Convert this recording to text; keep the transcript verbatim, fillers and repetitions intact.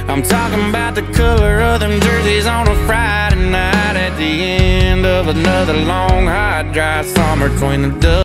I'm talking about the color of them jerseys on a Friday night at the end of another long, hot, dry summer between the dust